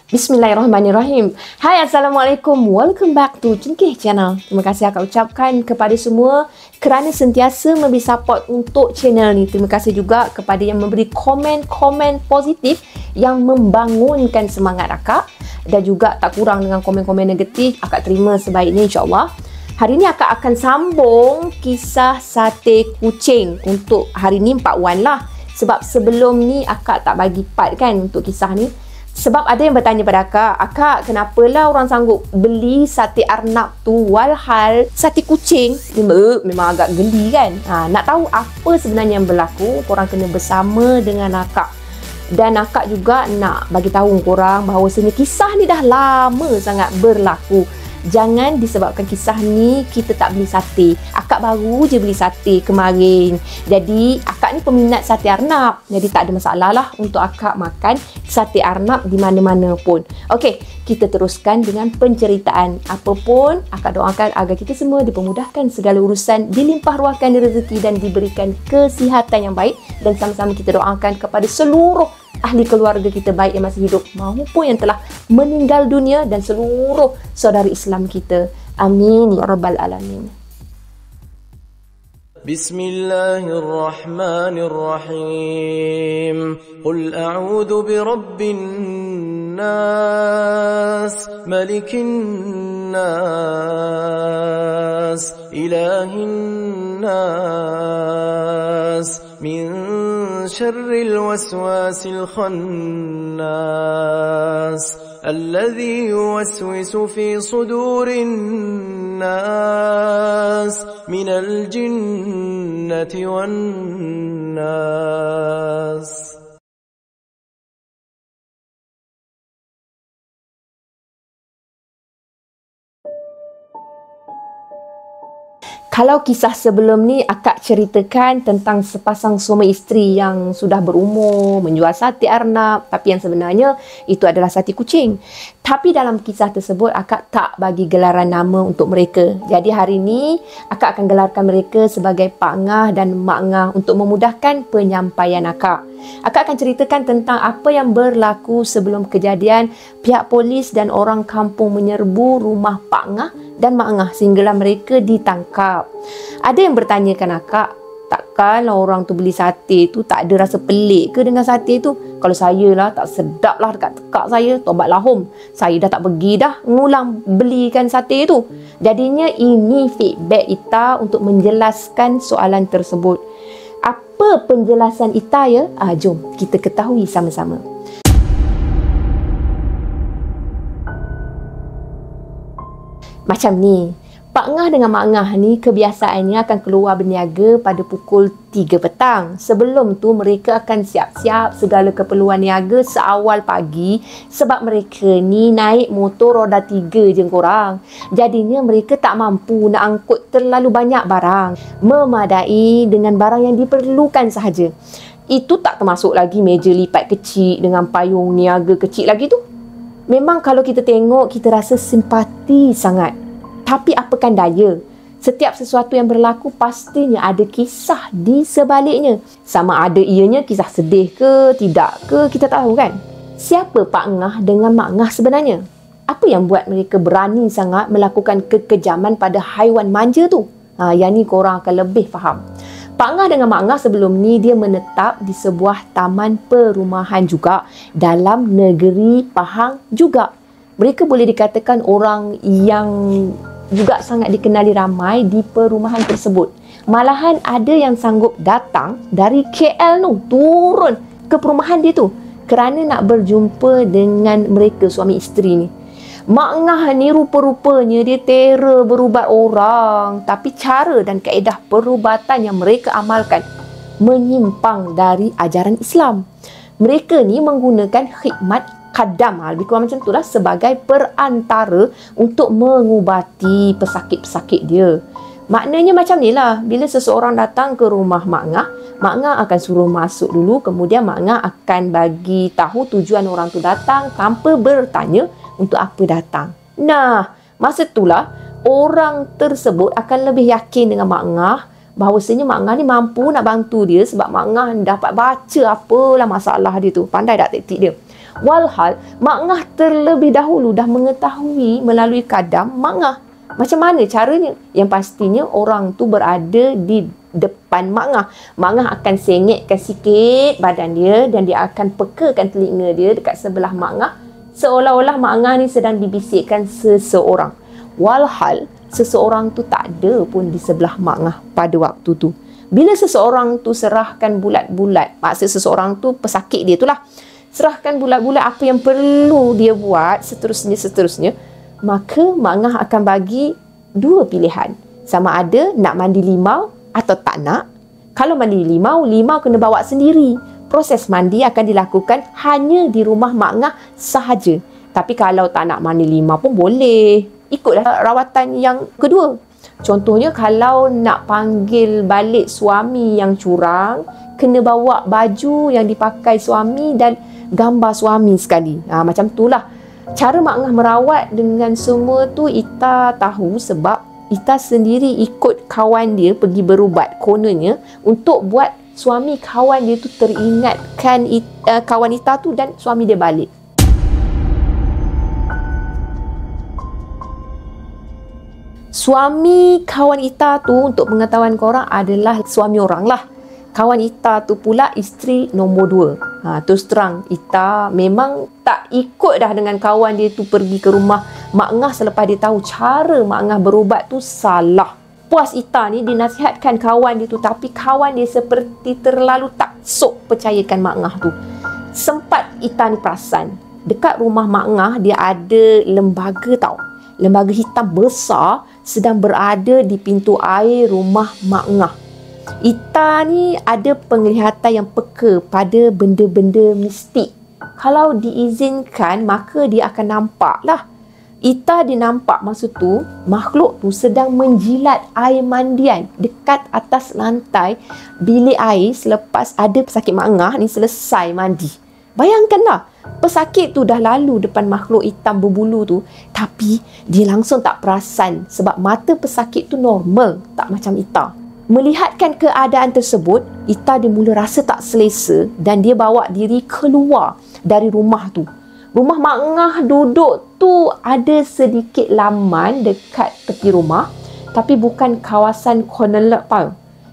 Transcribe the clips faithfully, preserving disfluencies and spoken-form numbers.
Bismillahirrahmanirrahim. Hai, Assalamualaikum. Welcome back to Cengkeh Channel. Terima kasih akak ucapkan kepada semua kerana sentiasa memberi support untuk channel ni. Terima kasih juga kepada yang memberi komen-komen positif yang membangunkan semangat akak. Dan juga tak kurang dengan komen-komen negatif, akak terima sebaiknya insyaAllah. Hari ni akak akan sambung kisah sate kucing. Untuk hari ni part one lah. Sebab sebelum ni akak tak bagi part kan untuk kisah ni. Sebab ada yang bertanya pada akak, akak kenapalah orang sanggup beli sate arnab tu walhal sate kucing? Memang, memang agak geli kan? Ha, nak tahu apa sebenarnya yang berlaku, korang kena bersama dengan akak. Dan akak juga nak bagi tahu korang bahawasanya kisah ni dah lama sangat berlaku. Jangan disebabkan kisah ni kita tak beli sate. Akak baru je beli sate kemarin. Jadi akak ni peminat sate arnab. Jadi tak ada masalah lah untuk akak makan sate arnab di mana-mana pun. Okey, kita teruskan dengan penceritaan. Apapun, akak doakan agar kita semua dipermudahkan segala urusan, dilimpah ruahkan rezeki dan diberikan kesihatan yang baik. Dan sama-sama kita doakan kepada seluruh ahli keluarga kita baik yang masih hidup maupun yang telah meninggal dunia dan seluruh saudara Islam kita. Amin ya rabbal alamin. Bismillahirrahmanirrahim. Qul a'udzu birabbin nas, malikin nas, ilahin nas, min syarril waswasil khannas الذي يوسوس في صدور الناس من الجنة والناس. Kalau kisah sebelum ni akak ceritakan tentang sepasang suami isteri yang sudah berumur menjual sate arnab, tapi yang sebenarnya itu adalah sate kucing. Tapi dalam kisah tersebut akak tak bagi gelaran nama untuk mereka. Jadi hari ni akak akan gelarkan mereka sebagai Pak Ngah dan Mak Ngah untuk memudahkan penyampaian akak. Akak akan ceritakan tentang apa yang berlaku sebelum kejadian pihak polis dan orang kampung menyerbu rumah Pak Ngah dan Mak Ngah sehinggalah mereka ditangkap. Ada yang bertanyakan akak, takkanlah orang tu beli sate tu tak ada rasa pelik ke dengan sate tu? Kalau saya lah tak sedap lah dekat tekak saya, tobat lahum. Saya dah tak pergi dah ngulang belikan sate tu. Jadinya ini feedback Ita untuk menjelaskan soalan tersebut. Apa penjelasan Ita ya? Ah, jom kita ketahui sama-sama. Macam ni, Pak Ngah dengan Mak Ngah ni kebiasaannya akan keluar berniaga pada pukul tiga petang. Sebelum tu mereka akan siap-siap segala keperluan niaga seawal pagi sebab mereka ni naik motor roda tiga je korang. Jadinya mereka tak mampu nak angkut terlalu banyak barang. Memadai dengan barang yang diperlukan sahaja. Itu tak termasuk lagi meja lipat kecil dengan payung niaga kecil lagi tu. Memang kalau kita tengok, kita rasa simpati sangat. Tapi apakan daya, setiap sesuatu yang berlaku pastinya ada kisah di sebaliknya. Sama ada ianya kisah sedih ke, tidak ke, kita tahu kan? Siapa Pak Ngah dengan Mak Ngah sebenarnya? Apa yang buat mereka berani sangat melakukan kekejaman pada haiwan manja tu? Ha, yang ni korang akan lebih faham. Pak Ngah dengan Mak Ngah sebelum ni dia menetap di sebuah taman perumahan juga dalam negeri Pahang juga. Mereka boleh dikatakan orang yang juga sangat dikenali ramai di perumahan tersebut. Malahan ada yang sanggup datang dari K L tu, turun ke perumahan dia tu kerana nak berjumpa dengan mereka suami isteri ni. Mak Ngah ni rupa-rupanya dia terror berubat orang, tapi cara dan kaedah perubatan yang mereka amalkan menyimpang dari ajaran Islam. Mereka ni menggunakan khidmat khadam, lebih kurang macam itulah, sebagai perantara untuk mengubati pesakit-pesakit dia. Maknanya macam ni lah, bila seseorang datang ke rumah Mak Ngah, Mak Ngah akan suruh masuk dulu, kemudian Mak Ngah akan bagi tahu tujuan orang tu datang tanpa bertanya untuk apa datang. Nah, masa itulah orang tersebut akan lebih yakin dengan Mak Ngah bahawasanya Mak Ngah ni mampu nak bantu dia sebab Mak Ngah dapat baca apalah masalah dia tu. Pandai tak taktik dia. Walhal Mak Ngah terlebih dahulu dah mengetahui melalui kadam Mak Ngah macam mana caranya. Yang pastinya orang tu berada di depan Mak Ngah. Mak Ngah akan sengitkan sikit badan dia dan dia akan pekakan telinga dia dekat sebelah Mak Ngah, seolah-olah Mak Ngah ni sedang dibisikkan seseorang. Walhal seseorang tu tak ada pun di sebelah Mak Ngah pada waktu tu. Bila seseorang tu serahkan bulat-bulat, maksud seseorang tu pesakit dia tu lah, serahkan bulat-bulat apa yang perlu dia buat, seterusnya-seterusnya, maka Mak Ngah akan bagi dua pilihan. Sama ada nak mandi limau atau tak nak. Kalau mandi limau, limau kena bawa sendiri. Proses mandi akan dilakukan hanya di rumah Mak Ngah sahaja. Tapi kalau tak nak mandi limau pun boleh, ikutlah rawatan yang kedua. Contohnya kalau nak panggil balik suami yang curang, kena bawa baju yang dipakai suami dan gambar suami sekali. Ha, macam itulah. Cara Mak Ngah merawat dengan semua tu Ita tahu sebab Ita sendiri ikut kawan dia pergi berubat. Kononnya untuk buat suami kawan dia tu teringatkan Ita, kawan Ita tu dan suami dia balik. Suami kawan Ita tu untuk pengetahuan korang adalah suami orang lah. Kawan Ita tu pula isteri nombor dua. Ha, terus terang Ita memang tak ikut dah dengan kawan dia tu pergi ke rumah Mak Ngah selepas dia tahu cara Mak Ngah berubat tu salah. Puas Ita ni dinasihatkan kawan dia tu, tapi kawan dia seperti terlalu tak sok percayakan Mak Ngah tu. Sempat Ita ni perasan dekat rumah Mak Ngah dia ada lembaga tau. Lembaga hitam besar sedang berada di pintu air rumah Mak Ngah. Ita ni ada penglihatan yang peka pada benda-benda mistik. Kalau diizinkan, maka dia akan nampak lah. Ita dia nampak masa tu, makhluk tu sedang menjilat air mandian dekat atas lantai bilik air selepas ada pesakit Mak Ngah ni selesai mandi. Bayangkanlah, pesakit tu dah lalu depan makhluk hitam berbulu tu, tapi dia langsung tak perasan sebab mata pesakit tu normal, tak macam Ita. Melihatkan keadaan tersebut, Ita dia mula rasa tak selesa dan dia bawa diri keluar dari rumah tu. Rumah Mak Ngah duduk tu ada sedikit laman dekat tepi rumah, tapi bukan kawasan corner lot tau.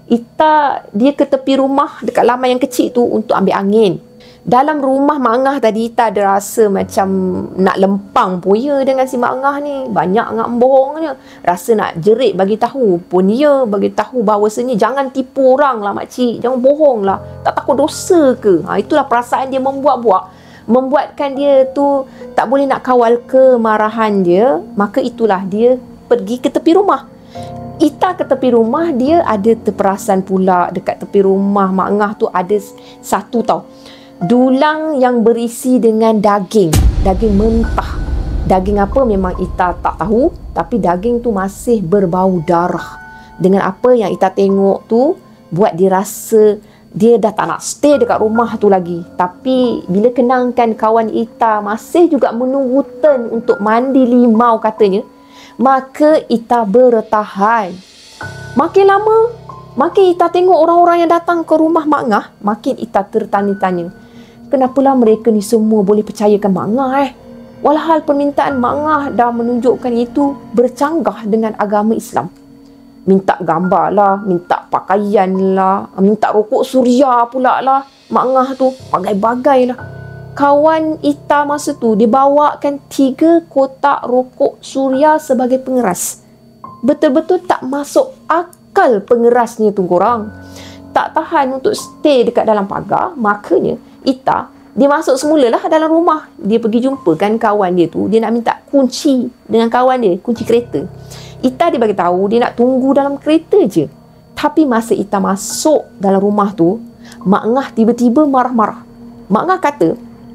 Ita dia ke tepi rumah dekat laman yang kecil tu untuk ambil angin. Dalam rumah Mak Ngah tadi, Ita ada rasa macam nak lempang pun ya dengan si Mak Ngah ni. Banyak ngak bohongnya. Rasa nak jerit bagi tahu pun ya, bagi tahu bahawasanya jangan tipu orang lah makcik, jangan bohong lah. Tak takut dosa ke? Ha, itulah perasaan dia membuat-buat. Membuatkan dia tu tak boleh nak kawal kemarahan dia. Maka itulah dia pergi ke tepi rumah. Ita ke tepi rumah, dia ada terperasan pula dekat tepi rumah Mak Ngah tu ada satu tau, dulang yang berisi dengan daging. Daging mentah. Daging apa memang Ita tak tahu, tapi daging tu masih berbau darah. Dengan apa yang Ita tengok tu, buat dia rasa dia dah tak nak stay dekat rumah tu lagi. Tapi bila kenangkan kawan Ita masih juga menunggu turn untuk mandi limau katanya, maka Ita bertahan. Makin lama, makin Ita tengok orang-orang yang datang ke rumah Mak Ngah, makin Ita tertanya-tanya, kenapalah mereka ni semua boleh percayakan Mak Ngah eh? Walhal permintaan Mak Ngah dah menunjukkan itu bercanggah dengan agama Islam. Minta gambar lah, minta pakaian lah, minta rokok suria pula lah. Mak Ngah tu bagai-bagai lah. Kawan Ita masa tu dibawakan tiga kotak rokok suria sebagai pengeras. Betul-betul tak masuk akal pengerasnya tu korang. Tak tahan untuk stay dekat dalam pagar, makanya Ita, dia masuk semulalah dalam rumah. Dia pergi jumpa kan kawan dia tu. Dia nak minta kunci dengan kawan dia, kunci kereta. Ita dia bagi tahu dia nak tunggu dalam kereta je. Tapi masa Ita masuk dalam rumah tu, Mak Ngah tiba-tiba marah-marah. Mak Ngah kata,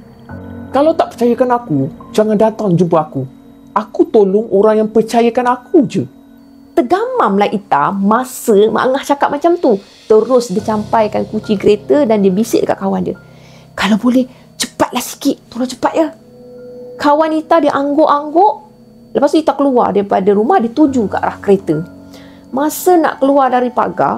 kalau tak percayakan aku, jangan datang jumpa aku. Aku tolong orang yang percayakan aku je. Tergamamlah Ita masa Mak Ngah cakap macam tu. Terus dia campaikan kunci kereta dan dia bisik dekat kawan dia, kalau boleh, cepatlah sikit. Tolong cepat ya. Kawan Ita dia angguk-angguk. Lepas tu Ita keluar daripada rumah, dia tuju ke arah kereta. Masa nak keluar dari pagar,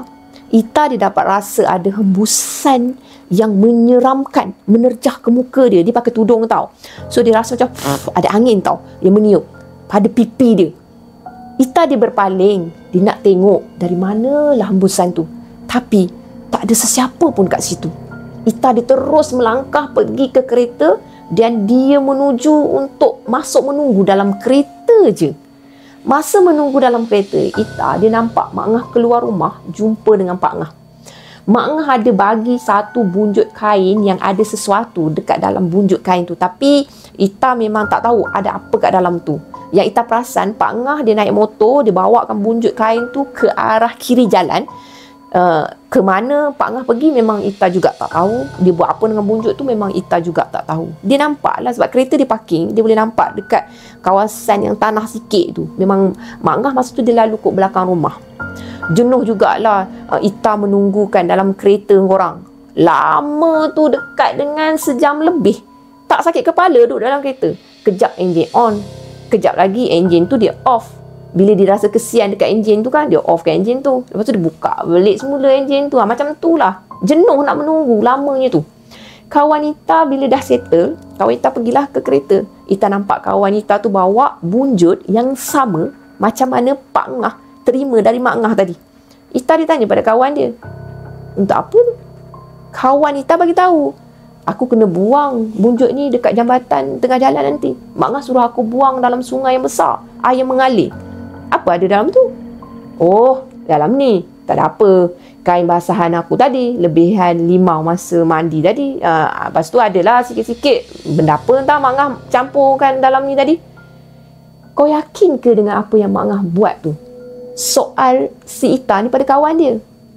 Ita dia dapat rasa ada hembusan yang menyeramkan menerjah ke muka dia. Dia pakai tudung tau. So dia rasa macam pff, ada angin tau yang meniup pada pipi dia. Ita dia berpaling. Dia nak tengok dari manalah hembusan tu. Tapi tak ada sesiapa pun kat situ. Ita dia terus melangkah pergi ke kereta dan dia menuju untuk masuk menunggu dalam kereta je. Masa menunggu dalam kereta, Ita dia nampak Mak Ngah keluar rumah jumpa dengan Pak Ngah. Mak Ngah ada bagi satu bunjut kain yang ada sesuatu dekat dalam bunjut kain tu. Tapi Ita memang tak tahu ada apa kat dalam tu. Yang Ita perasan, Pak Ngah dia naik motor, dia bawakan bunjut kain tu ke arah kiri jalan. Uh, ke mana Pak Ngah pergi memang Ita juga tak tahu. Dia buat apa dengan bunjut tu memang Ita juga tak tahu. Dia nampak lah sebab kereta dia parking, dia boleh nampak dekat kawasan yang tanah sikit tu. Memang Mak Ngah masa tu dia lalu kat belakang rumah. Jenuh jugalah uh, Ita menunggukan dalam kereta korang. Lama tu dekat dengan sejam lebih. Tak sakit kepala duduk dalam kereta. Kejap enjin on, kejap lagi enjin tu dia off. Bila dia rasa kesian dekat enjin tu kan, dia offkan enjin tu. Lepas tu dia buka balik semula enjin tu. Ha, macam tu lah. Jenuh nak menunggu lamanya tu. Kawan Ita bila dah settle, kawan Ita pergilah ke kereta. Ita nampak kawan Ita tu bawa bunjut yang sama macam mana Pak Ngah terima dari Mak Ngah tadi. Ita ditanya pada kawan dia, untuk apa tu? Kawan Ita bagi tahu, aku kena buang bunjut ni dekat jambatan tengah jalan nanti. Mak Ngah suruh aku buang dalam sungai yang besar, air mengalir. Apa ada dalam tu? Oh, dalam ni tak ada apa. Kain basahan aku tadi, lebihan limau masa mandi tadi. Uh, lepas tu adalah sikit-sikit benda apa entah Mak Ngah campurkan dalam ni tadi. Kau yakin ke dengan apa yang Mak Ngah buat tu? Soal si Ita ni pada kawan dia.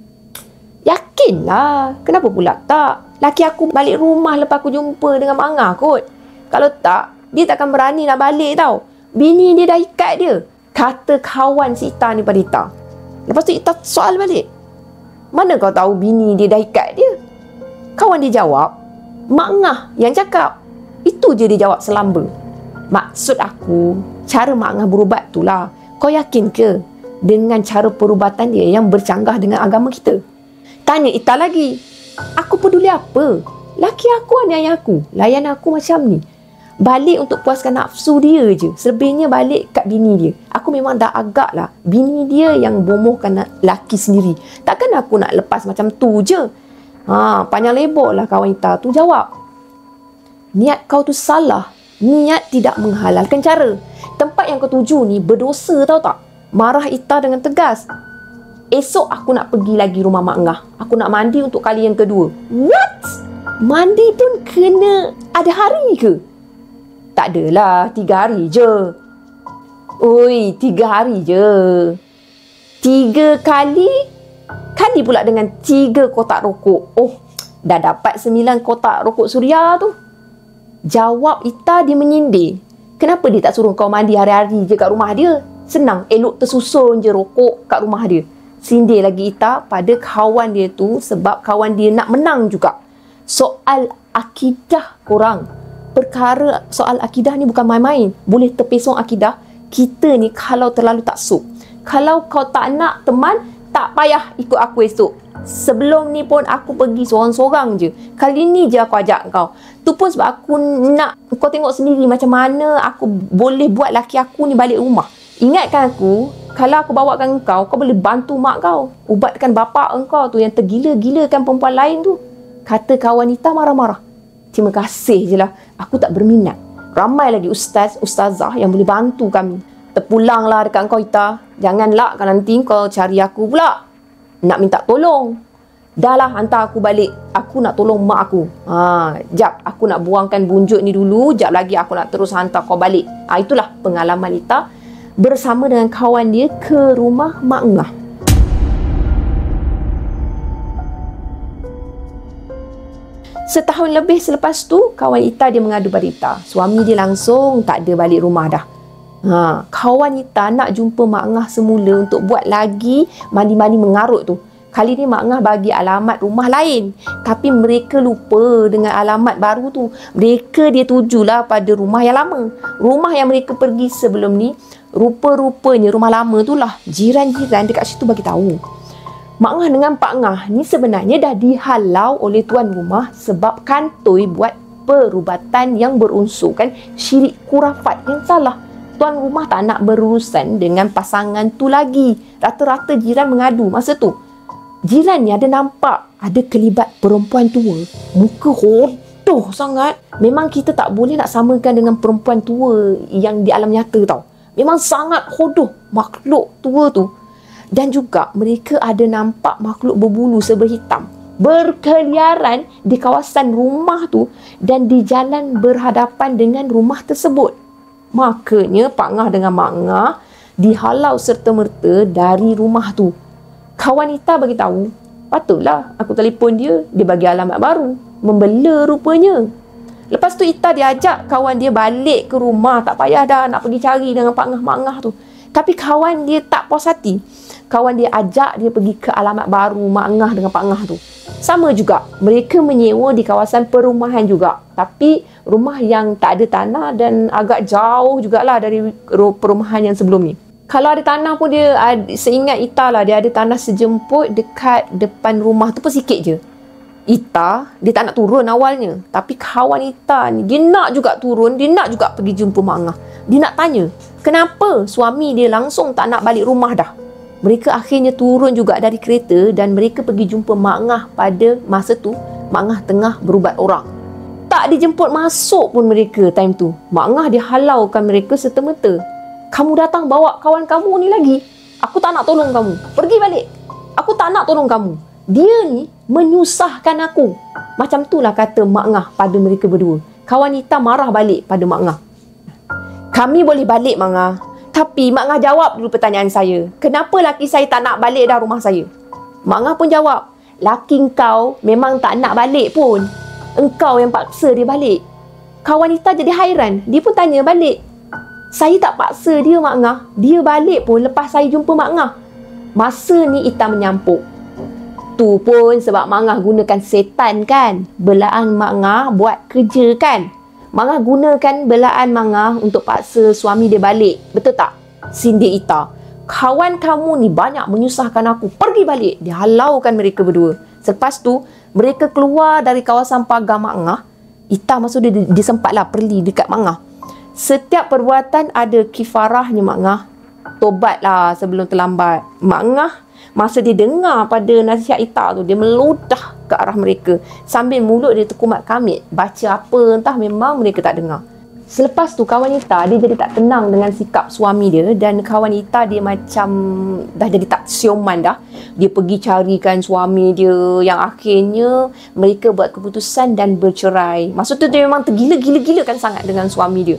Yakinlah. Kenapa pula tak? Laki aku balik rumah lepas aku jumpa dengan Mak Ngah kot. Kalau tak, dia takkan berani nak balik tau. Bini dia dah ikat dia. Kata kawan si Ita ni pada Ita. Lepas tu Ita soal balik, mana kau tahu bini dia dah ikat dia? Kawan dia jawab, Mak Ngah yang cakap. Itu je dia jawab selamba. Maksud aku, cara Mak Ngah berubat tu lah. Kau yakin ke dengan cara perubatan dia yang bercanggah dengan agama kita? Tanya Ita lagi, aku peduli apa? Laki aku aniaya aku, layan aku macam ni. Balik untuk puaskan nafsu dia je. Selebihnya balik kat bini dia. Aku memang dah agak lah bini dia yang bomohkan laki sendiri. Takkan aku nak lepas macam tu je. Ha, panjang lebar lah kawan Ita tu jawab. Niat kau tu salah. Niat tidak menghalalkan cara. Tempat yang kau tuju ni berdosa tau tak? Marah Ita dengan tegas. Esok aku nak pergi lagi rumah Mak Ngah. Aku nak mandi untuk kali yang kedua. What? Mandi pun kena ada hari ke? Tak adalah, tiga hari je. Oi, tiga hari je. Tiga kali? Kali pula dengan tiga kotak rokok. Oh, dah dapat sembilan kotak rokok suria tu. Jawab Ita dia menyindir. Kenapa dia tak suruh kau mandi hari-hari je kat rumah dia? Senang, elok tersusun je rokok kat rumah dia. Sindir lagi Ita pada kawan dia tu sebab kawan dia nak menang juga. Soal akidah korang. Perkara soal akidah ni bukan main-main. Boleh terpesong akidah. Kita ni kalau terlalu taksub. Kalau kau tak nak teman, tak payah ikut aku esok. Sebelum ni pun aku pergi seorang-seorang je. Kali ni je aku ajak kau. Tu pun sebab aku nak kau tengok sendiri macam mana aku boleh buat laki aku ni balik rumah. Ingatkan aku, kalau aku bawakan kau, kau boleh bantu mak kau. Ubatkan bapak engkau tu yang tergila-gilakan perempuan lain tu. Kata kawan Ita marah-marah. Terima kasih je lah. Aku tak berminat. Ramai lagi ustaz, ustazah yang boleh bantu kami. Terpulanglah dekat kau Ita. Janganlah kan nanti kau cari aku pula. Nak minta tolong. Dah lah hantar aku balik. Aku nak tolong mak aku. Ha, jap aku nak buangkan bunjut ni dulu. Jap lagi aku nak terus hantar kau balik. Ha, itulah pengalaman Ita bersama dengan kawan dia ke rumah Mak Ngah. Setahun lebih selepas tu, kawan Ita dia mengadu pada Ita. Suami dia langsung tak ada balik rumah dah. Ha, kawan Ita nak jumpa Mak Ngah semula untuk buat lagi mandi-mandi mengarut tu. Kali ni Mak Ngah bagi alamat rumah lain. Tapi mereka lupa dengan alamat baru tu. Mereka dia tujulah pada rumah yang lama. Rumah yang mereka pergi sebelum ni, rupa-rupanya rumah lama tu lah. Jiran-jiran dekat situ bagi tahu. Mak Ngah dengan Pak Ngah ni sebenarnya dah dihalau oleh tuan rumah sebab kantoi buat perubatan yang berunsurkan syirik kurafat yang salah. Tuan rumah tak nak berurusan dengan pasangan tu lagi. Rata-rata jiran mengadu masa tu. Jiran ni ada nampak ada kelibat perempuan tua. Muka hodoh sangat. Memang kita tak boleh nak samakan dengan perempuan tua yang di alam nyata tau. Memang sangat hodoh makhluk tua tu. Dan juga mereka ada nampak makhluk berbulu serba hitam berkeliaran di kawasan rumah tu dan di jalan berhadapan dengan rumah tersebut. Makanya Pak Ngah dengan Mak Ngah dihalau serta-merta dari rumah tu. Kawan Ita bagi tahu, patutlah aku telefon dia, dia bagi alamat baru. Membela rupanya. Lepas tu Ita diajak kawan dia balik ke rumah, tak payah dah nak pergi cari dengan Pak Ngah, Mak Ngah tu. Tapi kawan dia tak puas hati. Kawan dia ajak dia pergi ke alamat baru Mak Ngah dengan Pak Ngah tu. Sama juga, mereka menyewa di kawasan perumahan juga. Tapi rumah yang tak ada tanah dan agak jauh jugalah dari perumahan yang sebelum ni. Kalau ada tanah pun dia, seingat Ita lah, dia ada tanah sejemput dekat depan rumah tu pun sikit je. Ita, dia tak nak turun awalnya. Tapi kawan Ita ni, dia nak juga turun, dia nak juga pergi jumpa Mak Ngah. Dia nak tanya, kenapa suami dia langsung tak nak balik rumah dah? Mereka akhirnya turun juga dari kereta dan mereka pergi jumpa Mak Ngah pada masa tu. Mak Ngah tengah berubat orang. Tak dijemput masuk pun mereka time tu. Mak Ngah dia halaukan mereka serta-merta. Kamu datang bawa kawan kamu ni lagi. Aku tak nak tolong kamu. Pergi balik. Aku tak nak tolong kamu. Dia ni menyusahkan aku. Macam tu lah kata Mak Ngah pada mereka berdua. Kawan Ita marah balik pada Mak Ngah. Kami boleh balik Mak Ngah. Tapi Mak Ngah jawab dulu pertanyaan saya. Kenapa laki saya tak nak balik dah rumah saya? Mak Ngah pun jawab. Laki kau memang tak nak balik pun. Engkau yang paksa dia balik. Kawan Ita jadi hairan. Dia pun tanya balik. Saya tak paksa dia Mak Ngah. Dia balik pun lepas saya jumpa Mak Ngah. Masa ni Ita menyampuk. Tu pun sebab Mak Ngah gunakan setan kan. Belaan Mak Ngah buat kerja kan. Mak Ngah gunakan belaan Mak Ngah untuk paksa suami dia balik. Betul tak? Sindir Ita. Kawan kamu ni banyak menyusahkan aku. Pergi balik. Dia halaukan mereka berdua. Selepas tu, mereka keluar dari kawasan pagar Mak Ngah. Ita maksud dia disempatlah perli dekat Mak Ngah. Setiap perbuatan ada kifarahnya Mak Ngah. Tobatlah sebelum terlambat. Mak Ngah masa dia dengar pada nasihat Ita tu, dia meludah ke arah mereka sambil mulut dia terkumat kamit. Baca apa entah, memang mereka tak dengar. Selepas tu kawan Ita dia jadi tak tenang dengan sikap suami dia. Dan kawan Ita dia macam dah jadi tak sioman dah. Dia pergi carikan suami dia, yang akhirnya mereka buat keputusan dan bercerai. Maksud tu dia memang tergila-gila-gila kan sangat dengan suami dia.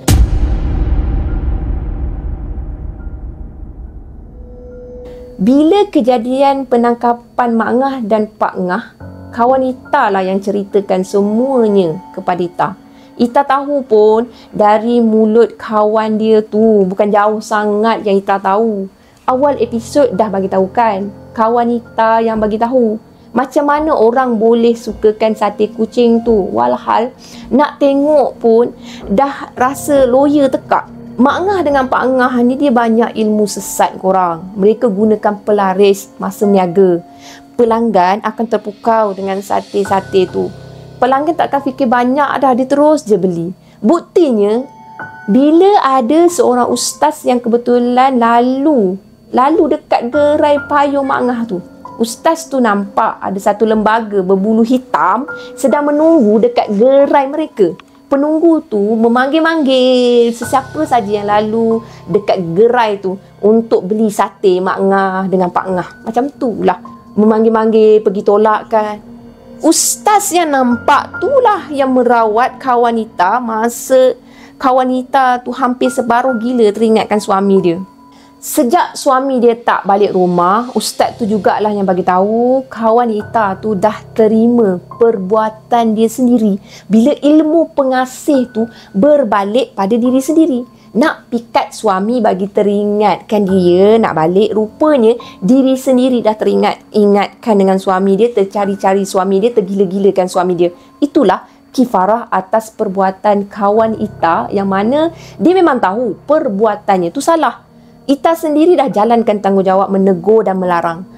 Bila kejadian penangkapan Mak Ngah dan Pak Ngah, kawan Ita lah yang ceritakan semuanya kepada Ita. Ita tahu pun dari mulut kawan dia tu, bukan jauh sangat yang Ita tahu. Awal episod dah bagi tahu kan, kawan Ita yang bagi tahu macam mana orang boleh sukakan sate kucing tu. Walhal nak tengok pun dah rasa loya tekak. Mak Ngah dengan Pak Ngah ni dia banyak ilmu sesat korang. Mereka gunakan pelaris masa meniaga. Pelanggan akan terpukau dengan sate-sate tu. Pelanggan tak akan fikir banyak dah, dia terus je beli. Buktinya, bila ada seorang ustaz yang kebetulan lalu lalu dekat gerai payung Mak Ngah tu, ustaz tu nampak ada satu lembaga berbulu hitam sedang menunggu dekat gerai mereka. Penunggu tu memanggil-manggil sesiapa saja yang lalu dekat gerai tu untuk beli sate Mak Ngah dengan Pak Ngah. Macam tu lah. Memanggil-manggil, pergi tolak kan. Ustaz yang nampak tu lah yang merawat kawan Ita masa kawan Ita tu hampir separuh gila teringatkan suami dia. Sejak suami dia tak balik rumah, ustaz tu jugalah yang bagi tahu kawan Ita tu dah terima perbuatan dia sendiri bila ilmu pengasih tu berbalik pada diri sendiri. Nak pikat suami bagi teringatkan dia nak balik, rupanya diri sendiri dah teringat ingatkan dengan suami dia, tercari-cari suami dia, tergila-gilakan suami dia. Itulah kifarah atas perbuatan kawan Ita yang mana dia memang tahu perbuatannya tu salah. Ita sendiri dah jalankan tanggungjawab menegur dan melarang. Ita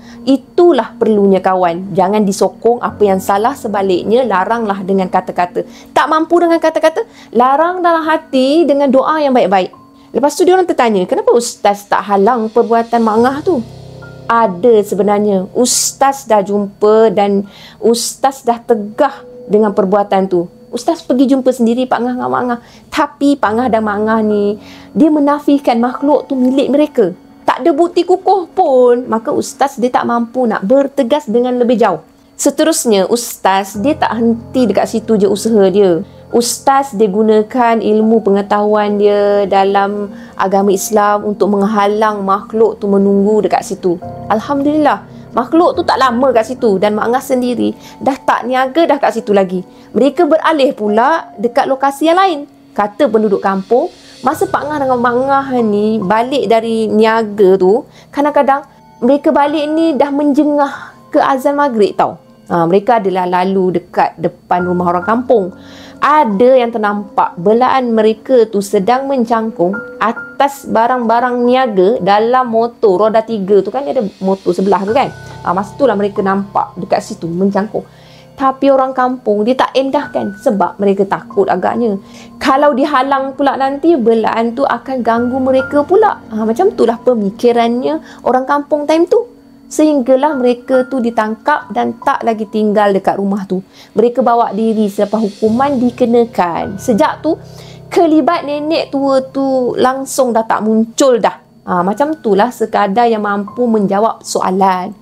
itulah perlunya kawan. Jangan disokong apa yang salah, sebaliknya laranglah dengan kata-kata. Tak mampu dengan kata-kata, larang dalam hati dengan doa yang baik-baik. Lepas tu dia orang tertanya, kenapa ustaz tak halang perbuatan Mak Angah tu? Ada sebenarnya. Ustaz dah jumpa dan ustaz dah tegah dengan perbuatan tu. Ustaz pergi jumpa sendiri Pak Angah dengan Mak Angah. Tapi Pak Angah dan Mak Angah ni, dia menafikan makhluk tu milik mereka. Tak ada bukti kukuh pun. Maka ustaz dia tak mampu nak bertegas dengan lebih jauh. Seterusnya, ustaz dia tak henti dekat situ je usaha dia. Ustaz dia gunakan ilmu pengetahuan dia dalam agama Islam untuk menghalang makhluk tu menunggu dekat situ. Alhamdulillah, makhluk tu tak lama kat situ dan Mak Angah sendiri dah tak niaga dah kat situ lagi. Mereka beralih pula dekat lokasi yang lain. Kata penduduk kampung, masa Pak Angah dengan Mak Angah ni balik dari niaga tu, kadang-kadang mereka balik ni dah menjengah ke azan maghrib tau. Ha, mereka adalah lalu dekat depan rumah orang kampung. Ada yang ternampak belaan mereka tu sedang mencangkung atas barang-barang niaga dalam motor roda tiga tu kan, ada motor sebelah tu kan. Ha, masa tu lah mereka nampak dekat situ mencangkung. Tapi orang kampung dia tak endahkan sebab mereka takut agaknya. Kalau dihalang pula nanti, belaan tu akan ganggu mereka pula. Ha, macam itulah pemikirannya orang kampung time tu. Sehinggalah mereka tu ditangkap dan tak lagi tinggal dekat rumah tu. Mereka bawa diri selepas hukuman dikenakan. Sejak tu, kelibat nenek tua tu langsung dah tak muncul dah. Ha, macam itulah sekadar yang mampu menjawab soalan.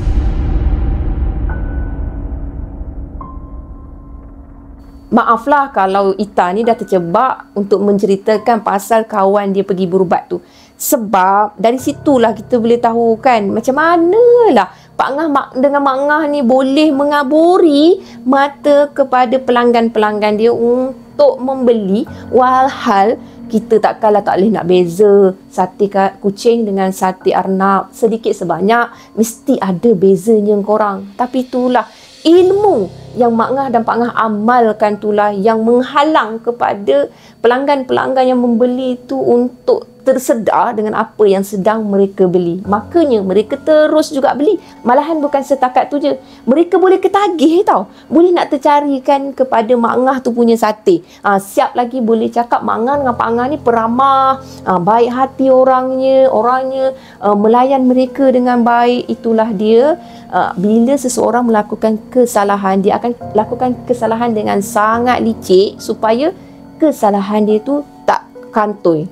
Maaflah kalau Ita ni dah terjebak untuk menceritakan pasal kawan dia pergi berubat tu. Sebab dari situlah kita boleh tahu kan macam manalah Pak Angah dengan Mak Angah ni boleh mengaburi mata kepada pelanggan-pelanggan dia untuk membeli, walhal kita tak kalah tak boleh nak beza sate kucing dengan sate arnab. Sedikit sebanyak mesti ada bezanya korang. Tapi itulah ilmu yang Mak Angah dan Pak Angah amalkan, itulah yang menghalang kepada pelanggan-pelanggan yang membeli itu untuk tersedar dengan apa yang sedang mereka beli. Makanya mereka terus juga beli. Malahan bukan setakat tu je, mereka boleh ketagih tau. Boleh nak tercarikan kepada Mak Angah tu punya sate. Ha, siap lagi boleh cakap Mak Angah dengan Pak Angah ni peramah, ha, baik hati orangnya, orangnya uh, melayan mereka dengan baik. Itulah dia. Uh, bila seseorang melakukan kesalahan, dia akan lakukan kesalahan dengan sangat licik supaya kesalahan dia tu tak kantoi.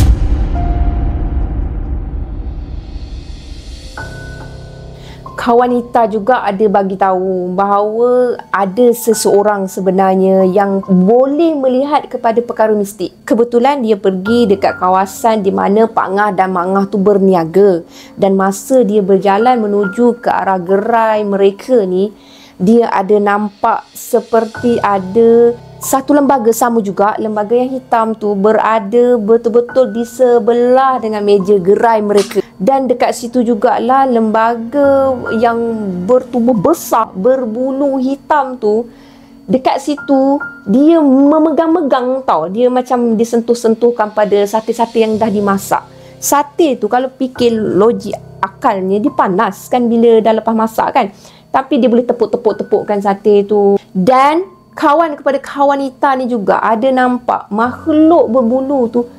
Kawan Ita juga ada bagi tahu bahawa ada seseorang sebenarnya yang boleh melihat kepada perkara mistik. Kebetulan dia pergi dekat kawasan di mana Pak Angah dan Mak Angah tu berniaga, dan masa dia berjalan menuju ke arah gerai mereka ni, dia ada nampak seperti ada satu lembaga sama juga, lembaga yang hitam tu berada betul-betul di sebelah dengan meja gerai mereka. Dan dekat situ jugalah lembaga yang bertubuh besar, berbulu hitam tu, dekat situ dia memegang-megang tau. Dia macam disentuh-sentuhkan pada sate-sate yang dah dimasak. Sate tu kalau fikir logik akalnya, dia panas kan bila dah lepas masak kan. Tapi dia boleh tepuk-tepuk-tepukkan sate tu. Dan kawan kepada kawan Ita ni juga ada nampak makhluk berbulu tu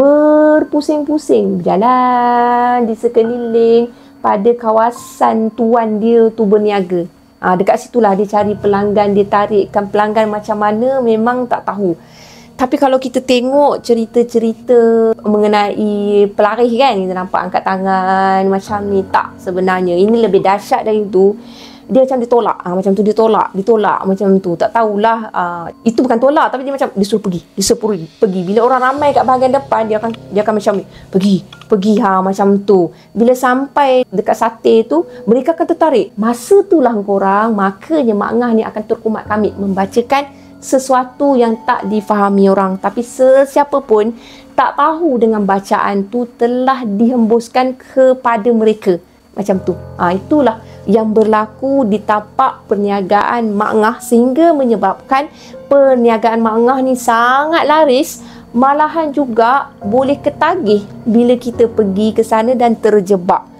berpusing-pusing berjalan di sekeliling pada kawasan tuan dia tu berniaga. Ha, dekat situlah dia cari pelanggan, dia tarikkan pelanggan macam mana memang tak tahu. Tapi kalau kita tengok cerita-cerita mengenai pelarih kan, kita nampak angkat tangan macam ni, tak sebenarnya. Ini lebih dahsyat dari itu. Dia macam ditolak, ha, macam tu ditolak, ditolak macam tu. Tak tahulah, uh, itu bukan tolak, tapi dia macam disuruh pergi, disuruh pergi. Bila orang ramai kat bahagian depan, dia akan dia akan macam ni, pergi, pergi ha macam tu. Bila sampai dekat sate tu, mereka akan tertarik. Masa itulah korang, makanya Mak Angah ni akan terkumat kamit membacakan sesuatu yang tak difahami orang. Tapi sesiapa pun tak tahu dengan bacaan tu telah dihembuskan kepada mereka. Macam tu. Ha, itulah yang berlaku di tapak perniagaan Mak Angah sehingga menyebabkan perniagaan Mak Angah ni sangat laris. Malahan juga boleh ketagih bila kita pergi ke sana dan terjebak.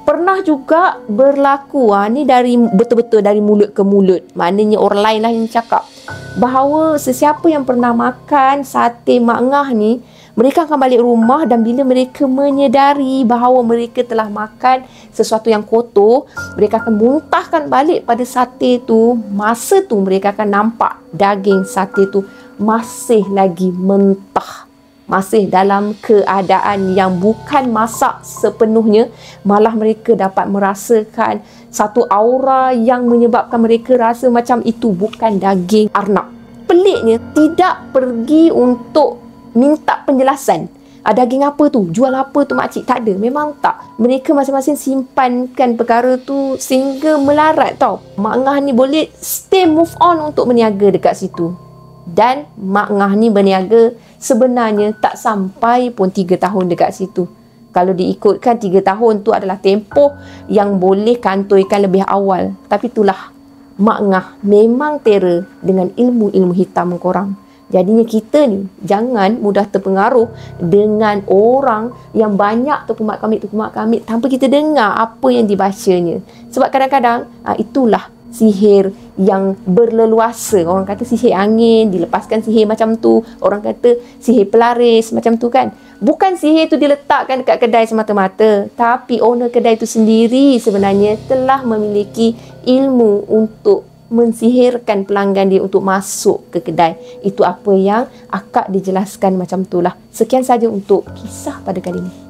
Pernah juga berlaku, ha, ni dari betul-betul dari mulut ke mulut, maknanya orang lain lah yang cakap, bahawa sesiapa yang pernah makan sate Mak Ngah ni, mereka akan balik rumah dan bila mereka menyedari bahawa mereka telah makan sesuatu yang kotor, mereka akan muntahkan balik pada sate tu. Masa tu mereka akan nampak daging sate tu masih lagi mentah, masih dalam keadaan yang bukan masak sepenuhnya. Malah mereka dapat merasakan satu aura yang menyebabkan mereka rasa macam itu bukan daging arnab. Peliknya, tidak pergi untuk minta penjelasan. Ah, daging apa tu? Jual apa tu makcik? Tak ada. Memang tak. Mereka masing-masing simpankan perkara tu sehingga melarat tau. Mak Ngah ni boleh stay move on untuk berniaga dekat situ. Dan Mak Ngah ni berniaga sebenarnya tak sampai pun tiga tahun dekat situ. Kalau diikutkan tiga tahun tu adalah tempoh yang boleh kantoikan lebih awal. Tapi itulah, Mak Ngah memang terror dengan ilmu-ilmu hitam korang. Jadinya kita ni jangan mudah terpengaruh dengan orang yang banyak terkumat kamit terkumat kamit tanpa kita dengar apa yang dibacanya. Sebab kadang-kadang itulah sihir yang berleluasa. Orang kata sihir angin, dilepaskan sihir macam tu. Orang kata sihir pelaris macam tu kan. Bukan sihir tu diletakkan dekat kedai semata-mata, tapi owner kedai tu sendiri sebenarnya telah memiliki ilmu untuk mensihirkan pelanggan dia untuk masuk ke kedai. Itu apa yang akak dijelaskan macam itulah. Sekian saja untuk kisah pada kali ini.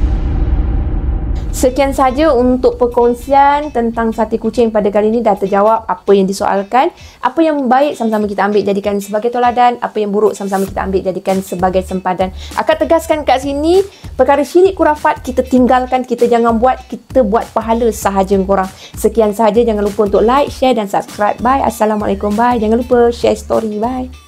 Sekian saja untuk perkongsian tentang sate kucing pada kali ini. Dah terjawab apa yang disoalkan. Apa yang baik sama-sama kita ambil jadikan sebagai toladan. Apa yang buruk sama-sama kita ambil jadikan sebagai sempadan. Akak tegaskan kat sini, perkara syirik kurafat kita tinggalkan, kita jangan buat, kita buat pahala sahaja korang. Sekian sahaja, jangan lupa untuk like, share dan subscribe. Bye. Assalamualaikum. Bye. Jangan lupa share story. Bye.